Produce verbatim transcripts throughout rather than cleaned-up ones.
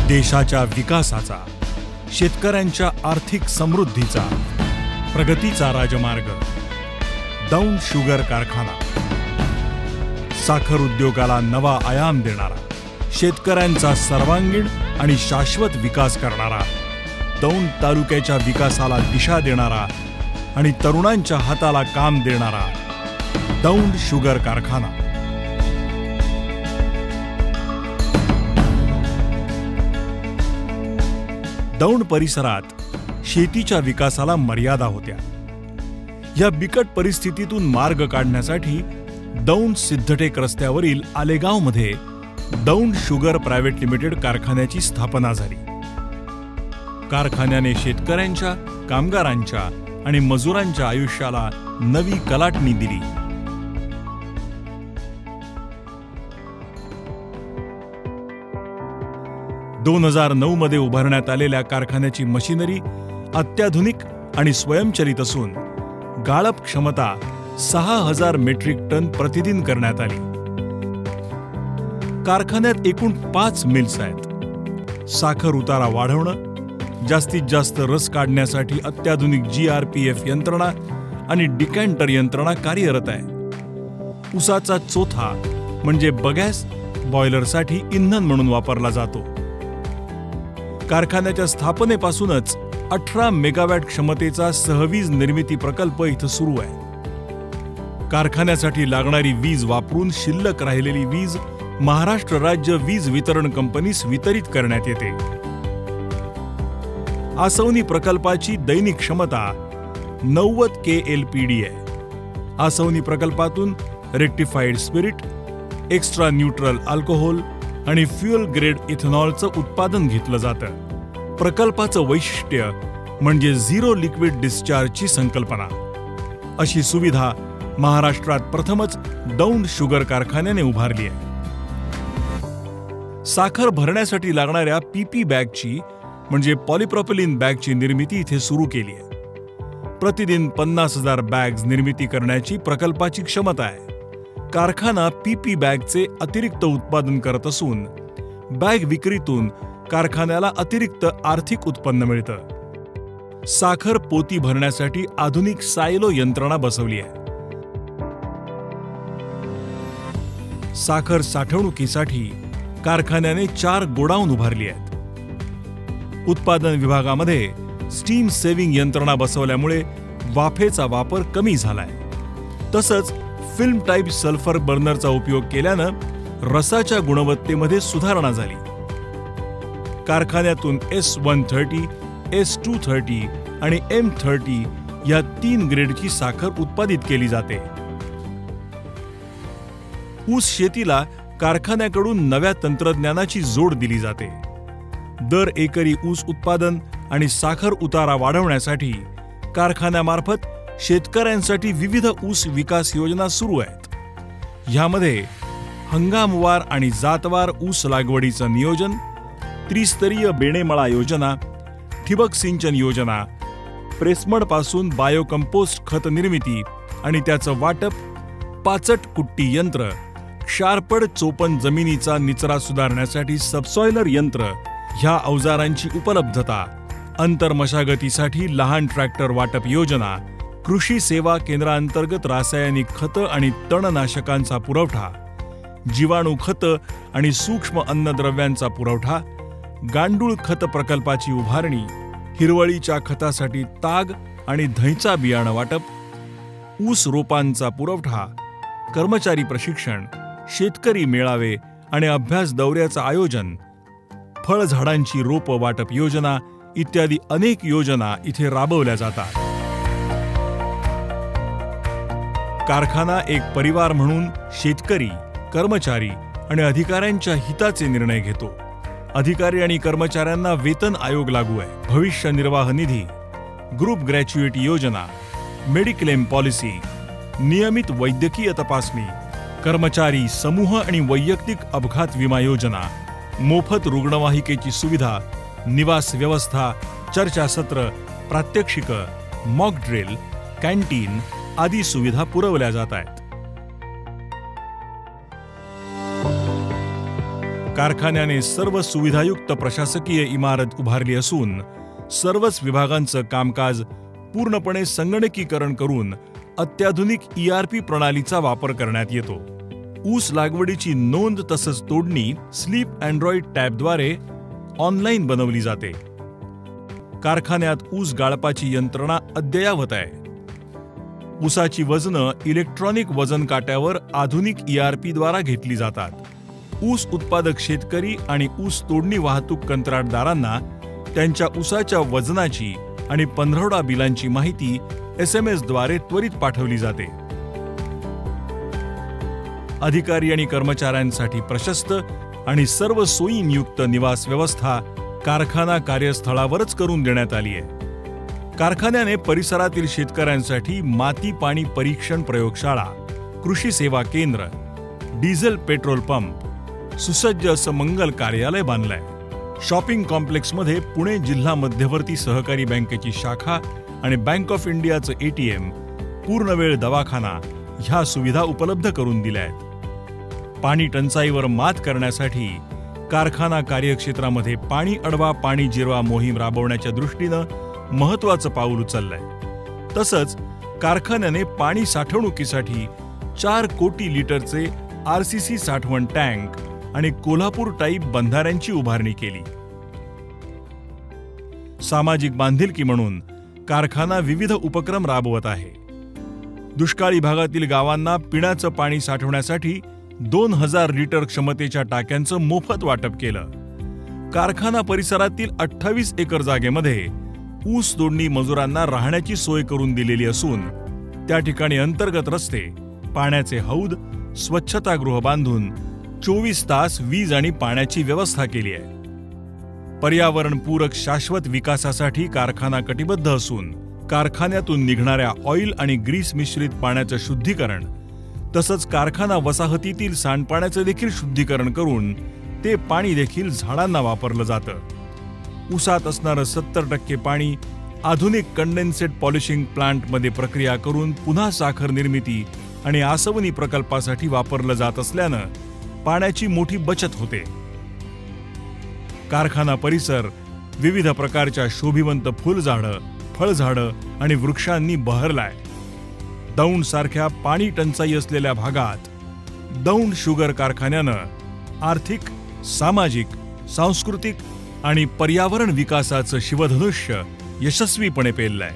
देशाच्या विकासाचा, शेतकऱ्यांच्या आर्थिक समृद्धीचा, प्रगतीचा राजमार्ग दौंड शुगर कारखाना. साखर उद्योगाला नवा आयाम देणारा, शेतकऱ्यांचा सर्वांगीण आणि शाश्वत विकास करणारा, दौंड तालुक्याच्या विकासाला दिशा देणारा आणि तरुणांच्या हाताला काम देणारा दौंड शुगर कारखाना. दौंड परिसरात शेतीच्या विकासाला मर्यादा होत्या. या बिकट परिस्थितीतून मार्ग काढण्यासाठी दौंड सिद्धटेक रस्त्यावरील आलेगावमध्ये दौंड शुगर प्रायव्हेट लिमिटेड कारखान्याची स्थापना झाली. कारखान्याने शेतकऱ्यांच्या, कामगारांच्या आणि मजुरांच्या आयुष्याला नवी कलाटणी दिली. दोन हजार नऊ मध्ये उभारण्यात आलेल्या कारखान्याची मशिनरी अत्याधुनिक आणि स्वयंचलित असून गाळप क्षमता सहा हजार मेट्रिक टन प्रतिदिन करण्यात आली. कारखान्यात एकूण पाच मिल्स आहेत. साखर उतारा वाढवणं, जास्तीत जास्त रस काढण्यासाठी अत्याधुनिक जी आर पी एफ यंत्रणा आणि डिकॅन्टर यंत्रणा कार्यरत आहे. ऊसाचा चोथा म्हणजे बगॅस बॉयलरसाठी इंधन म्हणून वापरला जातो. कारखान्याच्या स्थापनेपासूनच अठरा मेगावॅट क्षमतेचा सहवीज निर्मिती प्रकल्प इथं सुरू आहे. कारखान्यासाठी लागणारी वीज वापरून शिल्लक राहिलेली वीज महाराष्ट्र राज्य वीज वितरण कंपनीस वितरित करण्यात येते. आसवनी प्रकल्पाची दैनिक क्षमता नव्वद के एल पी डी आहे. आसवनी प्रकल्पातून rectified spirit, extra neutral alcohol आणि फ्युएल ग्रेड इथेनॉलचं उत्पादन घेतलं जातं. प्रकल्पाचं वैशिष्ट्य म्हणजे झिरो लिक्विड डिस्चार्जची संकल्पना. अशी सुविधा महाराष्ट्रात प्रथमच दौंड शुगर कारखान्याने उभारली आहे. साखर भरण्यासाठी लागणाऱ्या पीपी बॅगची म्हणजे पॉलिप्रॉपिलिन बॅगची निर्मिती इथे सुरू केली आहे. प्रतिदिन पन्नास हजार बॅग्स निर्मिती करण्याची प्रकल्पाची क्षमता आहे. कारखाना पीपी बॅगचे अतिरिक्त उत्पादन करत असून बॅग विक्रीतून कारखान्याला अतिरिक्त आर्थिक उत्पन्न मिळतं. साखर पोती भरण्यासाठी आधुनिक सायलो यंत्रणा बसवली आहे. साखर साठवणुकीसाठी कारखान्याने चार गोडाऊन उभारली आहेत. उत्पादन विभागामध्ये स्टीम सेव्हिंग यंत्रणा बसवल्यामुळे वाफेचा वापर कमी झालाय. तसंच फिल्म टाईप सल्फर बर्नरचा उपयोग केल्यानं रसाच्या गुणवत्तेमध्ये सुधारणा झाली. कारखान्यातून S one thirty, S two thirty आणि एम थर्टी या तीन ग्रेडची साखर उत्पादित केली जाते. ऊस शेतीला कारखान्याकडून नव्या तंत्रज्ञानाची जोड दिली जाते. दर एकरी ऊस उत्पादन आणि साखर उतारा वाढवण्यासाठी कारखान्यामार्फत शेतकऱ्यांसाठी विविध ऊस विकास योजना सुरू आहेत. ह्यामध्ये हंगामवार आणि जातवार ऊस लागवडीचं नियोजन, त्रिस्तरीय बेणेमळा योजना, ठिबक सिंचन योजना, प्रेसमडपासून बायोकंपोस्ट खत निर्मिती आणि त्याचं वाटप, पाचट कुट्टी यंत्र, क्षारपड चोपन जमिनीचा निचरा सुधारण्यासाठी सबसॉयलर यंत्र ह्या अवजारांची उपलब्धता, अंतर्मशागतीसाठी लहान ट्रॅक्टर वाटप योजना, कृषी सेवा केंद्रांतर्गत रासायनिक खतं आणि तणनाशकांचा पुरवठा, जीवाणू खतं आणि सूक्ष्म अन्नद्रव्यांचा पुरवठा, गांडूळ खत प्रकल्पाची उभारणी, हिरवळीच्या खतासाठी ताग आणि धैचा बियाणं वाटप, ऊस रोपांचा पुरवठा, कर्मचारी प्रशिक्षण, शेतकरी मेळावे आणि अभ्यास दौऱ्याचं आयोजन, फळझाडांची रोपं वाटप योजना इत्यादी अनेक योजना इथे राबवल्या जातात. कारखाना एक परिवार म्हणून शेतकरी, कर्मचारी आणि अधिकाऱ्यांच्या हिताचे निर्णय घेतो. अधिकारी आणि कर्मचाऱ्यांना वेतन आयोग लागू आहे. भविष्य निर्वाह निधी, ग्रुप ग्रॅच्युइटी योजना, मेडिक्लेम पॉलिसी, नियमित वैद्यकीय तपासणी, कर्मचारी समूह आणि वैयक्तिक अपघात विमा योजना, मोफत रुग्णवाहिकेची सुविधा, निवास व्यवस्था, चर्चासत्र, प्रात्यक्षिक, मॉक ड्रिल, कॅन्टीन आदी सुविधा पुरवल्या जात आहेत. कारखान्याने सर्व सुविधायुक्त प्रशासकीय इमारत उभारली असून सर्वच विभागांचं कामकाज पूर्णपणे संगणकीकरण करून अत्याधुनिक ई आर पी प्रणालीचा वापर करण्यात येतो. ऊस लागवडीची नोंद तसंच तोडणी स्लीप अँड्रॉइड टॅबद्वारे ऑनलाईन बनवली जाते. कारखान्यात ऊस गाळपाची यंत्रणा अद्ययावत आहे. ऊसाची वजनं इलेक्ट्रॉनिक वजन काट्यावर आधुनिक ई आर पी द्वारा घेतली जातात. ऊस उत्पादक शेतकरी आणि ऊस तोडणी वाहतूक कंत्राटदारांना त्यांच्या ऊसाच्या वजनाची आणि पंधरवडा बिलांची माहिती एस एम एस द्वारे त्वरित पाठवली जाते. अधिकारी आणि कर्मचाऱ्यांसाठी प्रशस्त आणि सर्व सोयींयुक्त निवास व्यवस्था कारखाना कार्यस्थळावरच करून देण्यात आली आहे. कारखान्याने परिसरातील शेतकऱ्यांसाठी माती पाणी परीक्षण प्रयोगशाळा, कृषी सेवा केंद्र, डिझेल पेट्रोल पंप, सुसज्ज असं मंगल कार्यालय बांधलंय. शॉपिंग कॉम्प्लेक्समध्ये पुणे जिल्हा मध्यवर्ती सहकारी बँकेची शाखा आणि बँक ऑफ इंडियाचं एटीएम, पूर्णवेळ दवाखाना ह्या सुविधा उपलब्ध करून दिल्या आहेत. पाणी टंचाईवर मात करण्यासाठी कारखाना कार्यक्षेत्रामध्ये पाणी अडवा पाणी जिरवा मोहीम राबवण्याच्या दृष्टीनं महत्वाचं पाऊल उचललंय. तसंच कारखान्याने पाणी साठवणुकीसाठी चार कोटी लिटरचे आर सी सी साठवण टँक आणि कोल्हापूर टाईप बंधाऱ्यांची उभारणी केली. सामाजिक बांधिलकी म्हणून कारखाना विविध उपक्रम राबवत आहे. दुष्काळी भागातील गावांना पिण्याचं पाणी साठवण्यासाठी दोन हजार लिटर क्षमतेच्या टाक्यांचं मोफत वाटप केलं. कारखाना परिसरातील अठ्ठावीस एकर जागेमध्ये ऊस तोडणी मजुरांना राहण्याची सोय करून दिलेली असून त्या ठिकाणी अंतर्गत रस्ते, पाण्याचे हौद, स्वच्छतागृह बांधून चोवीस तास वीज आणि पाण्याची व्यवस्था केली आहे. पर्यावरणपूरक शाश्वत विकासासाठी कारखाना कटिबद्ध असून कारखान्यातून निघणाऱ्या ऑइल आणि ग्रीस मिश्रित पाण्याचं शुद्धीकरण तसंच कारखाना वसाहतीतील सांडपाण्याचं देखील शुद्धीकरण करून ते पाणी देखील झाडांना वापरलं जातं. ऊसात असणारं सत्तर टक्के पाणी आधुनिक कंडेन्सेट पॉलिशिंग प्लांटमध्ये प्रक्रिया करून पुन्हा साखर निर्मिती आणि आसवनी प्रकल्पासाठी वापरलं जात असल्यानं पाण्याची मोठी बचत होते. कारखाना परिसर विविध प्रकारच्या शोभिवंत फुलझाडं, फळझाडं आणि वृक्षांनी बहरलाय. दौंड सारख्या पाणी टंचाई असलेल्या भागात दौंड शुगर कारखान्यानं आर्थिक, सामाजिक, सांस्कृतिक आणि पर्यावरण विकासाचं शिवधनुष्य यशस्वीपणे पेललंय.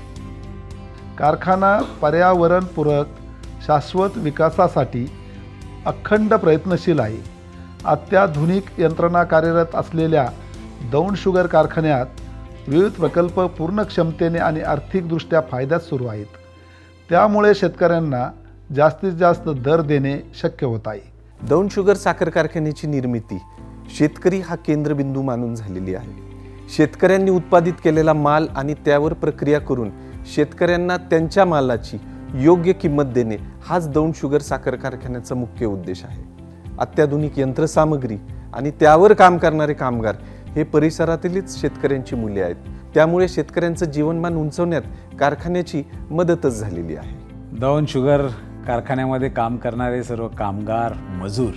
कारखाना पर्यावरणपूरक शाश्वत विकासासाठी अखंड प्रयत्नशील आहे. अत्याधुनिक यंत्रणा कार्यरत असलेल्या दौंड शुगर कारखान्यात विविध प्रकल्प पूर्ण क्षमतेने आणि आर्थिकदृष्ट्या फायद्यात सुरू आहेत. त्यामुळे शेतकऱ्यांना जास्तीत जास्त दर देणे शक्य होत आहे. दौंड शुगर साखर कारखान्याची निर्मिती शेतकरी हा केंद्रबिंदू मानून झालेली आहे. शेतकऱ्यांनी उत्पादित केलेला माल आणि त्यावर प्रक्रिया करून शेतकऱ्यांना त्यांच्या मालाची योग्य किंमत देणे हाच दौंड शुगर साखर कारखान्याचा मुख्य उद्देश आहे. अत्याधुनिक यंत्रसामग्री आणि त्यावर काम करणारे कामगार हे परिसरातीलच शेतकऱ्यांची मुले आहेत. त्यामुळे शेतकऱ्यांचं जीवनमान उंचवण्यात कारखान्याची मदतच झालेली आहे. दौंड शुगर कारखान्यामध्ये काम करणारे सर्व कामगार, मजूर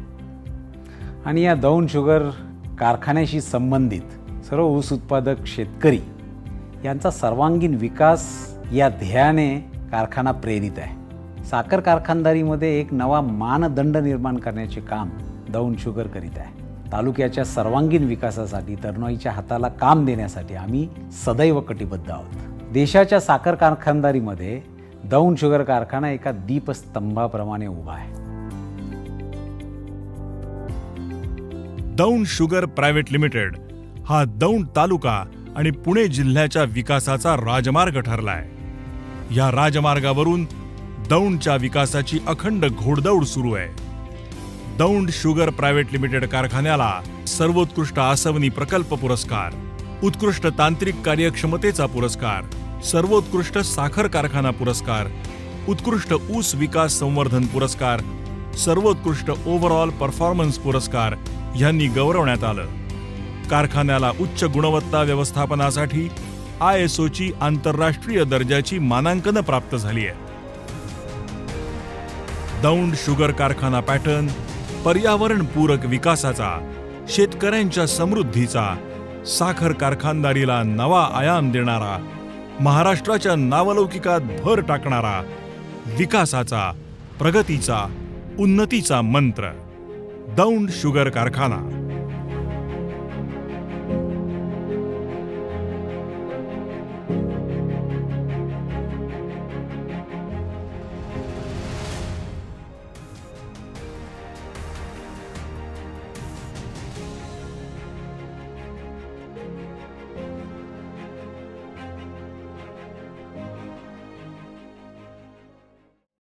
आणि या दौंड शुगर कारखान्याशी संबंधित सर्व ऊस उत्पादक शेतकरी यांचा सर्वांगीण विकास या ध्येयाने कारखाना प्रेरित आहे. साखर कारखानदारीमध्ये एक नवा मानदंड निर्माण करण्याचे काम दौंड शुगर करीत आहे. तालुक्याच्या सर्वांगीण विकासासाठी, तरुणाईच्या हाताला काम देण्यासाठी आम्ही सदैव कटिबद्ध आहोत. देशाच्या साखर कारखानदारीमध्ये दौंड शुगर कारखाना एका दीपस्तंभाप्रमाणे उभा आहे. दौंड शुगर प्रायव्हेट लिमिटेड हा दौंड तालुका आणि पुणे जिल्ह्याच्या विकासाचा राजमार्ग ठरलाय. या राजमार्गावरून दौंडच्या विकासाची अखंड घोडदौड सुरू आहे. दौंड शुगर प्रायव्हेट लिमिटेड कारखान्याला सर्वोत्कृष्ट आसवनी प्रकल्प पुरस्कार, उत्कृष्ट तांत्रिक कार्यक्षमतेचा पुरस्कार, सर्वोत्कृष्ट साखर कारखाना पुरस्कार, उत्कृष्ट ऊस विकास संवर्धन पुरस्कार, सर्वोत्कृष्ट ओव्हरऑल परफॉर्मन्स पुरस्कार यांनी गौरवण्यात आलं. कारखान्याला उच्च गुणवत्ता व्यवस्थापनासाठी आय एस ओची आंतरराष्ट्रीय दर्जाची मानांकनं प्राप्त झाली आहेत. दौंड शुगर कारखाना पॅटर्न पर्यावरणपूरक विकासाचा, शेतकऱ्यांच्या समृद्धीचा, साखर कारखानदारीला नवा आयाम देणारा, महाराष्ट्राच्या नावलौकिकात भर टाकणारा, विकासाचा, प्रगतीचा, उन्नतीचा मंत्र दौंड शुगर कारखाना.